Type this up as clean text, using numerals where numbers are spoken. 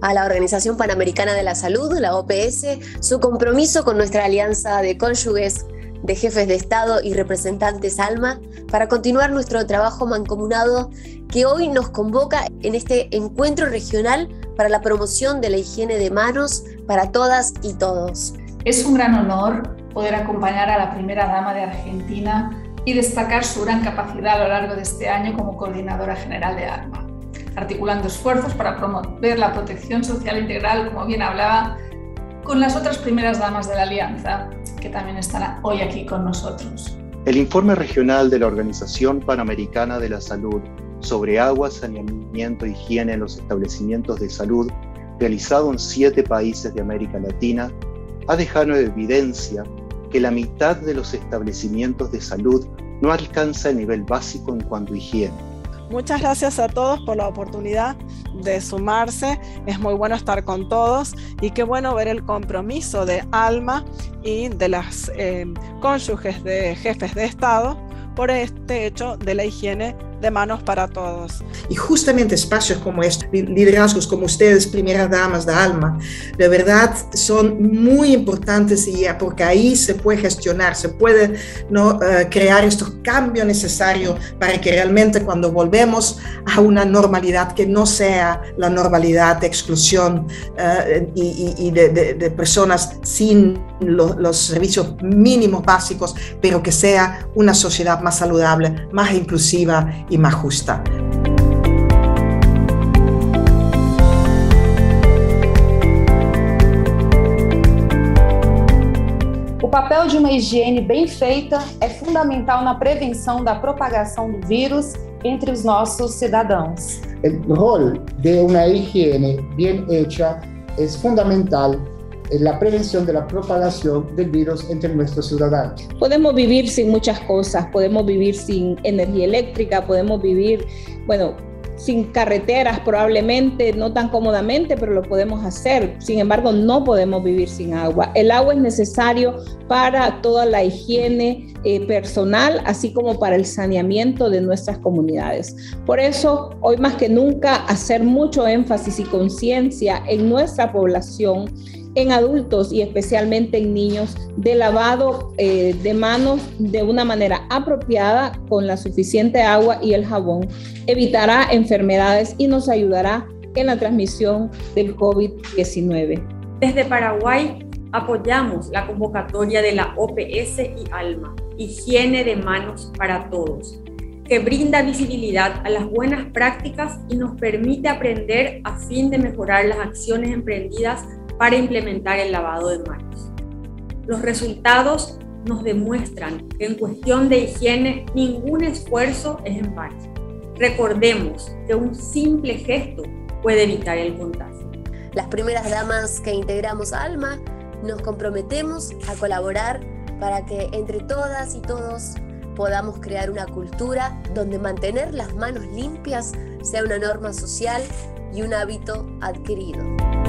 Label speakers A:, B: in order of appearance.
A: a la Organización Panamericana de la Salud, la OPS, su compromiso con nuestra alianza de cónyuges, de jefes de Estado y representantes ALMA para continuar nuestro trabajo mancomunado que hoy nos convoca en este encuentro regional para la promoción de la higiene de manos para todas y todos.
B: Es un gran honor poder acompañar a la primera dama de Argentina y destacar su gran capacidad a lo largo de este año como coordinadora general de ALMA, articulando esfuerzos para promover la protección social integral, como bien hablaba, con las otras primeras damas de la Alianza, que también están hoy aquí con nosotros.
C: El informe regional de la Organización Panamericana de la Salud sobre agua, saneamiento e higiene en los establecimientos de salud, realizado en 7 países de América Latina, ha dejado en evidencia que la mitad de los establecimientos de salud no alcanza el nivel básico en cuanto a higiene.
D: Muchas gracias a todos por la oportunidad de sumarse. Es muy bueno estar con todos y qué bueno ver el compromiso de ALMA y de las cónyuges de jefes de Estado por este hecho de la higiene de manos para todos.
E: Y justamente espacios como estos, liderazgos como ustedes, primeras damas de ALMA, de verdad son muy importantes y porque ahí se puede gestionar, se puede crear estos cambios necesarios para que realmente cuando volvemos a una normalidad que no sea la normalidad de exclusión y de personas sin los servicios mínimos básicos, pero que sea una sociedad más saludable, más inclusiva y más justa.
F: O papel de uma higiene bem feita é fundamental na prevenção da propagação do vírus entre os nossos cidadãos.
G: El rol de una higiene bien hecha es fundamental en la prevención de la propagación del virus entre nuestros ciudadanos.
H: Podemos vivir sin muchas cosas, podemos vivir sin energía eléctrica, podemos vivir, sin carreteras probablemente, no tan cómodamente, pero lo podemos hacer. Sin embargo, no podemos vivir sin agua. El agua es necesario para toda la higiene personal, así como para el saneamiento de nuestras comunidades. Por eso, hoy más que nunca, hacer mucho énfasis y conciencia en nuestra población, en adultos y especialmente en niños, de lavado de manos de una manera apropiada con la suficiente agua y el jabón, evitará enfermedades y nos ayudará en la transmisión del COVID-19.
I: Desde Paraguay apoyamos la convocatoria de la OPS y ALMA, Higiene de Manos para Todos, que brinda visibilidad a las buenas prácticas y nos permite aprender a fin de mejorar las acciones emprendidas para implementar el lavado de manos. Los resultados nos demuestran que en cuestión de higiene ningún esfuerzo es en vano. Recordemos que un simple gesto puede evitar el contagio.
A: Las primeras damas que integramos ALMA nos comprometemos a colaborar para que entre todas y todos podamos crear una cultura donde mantener las manos limpias sea una norma social y un hábito adquirido.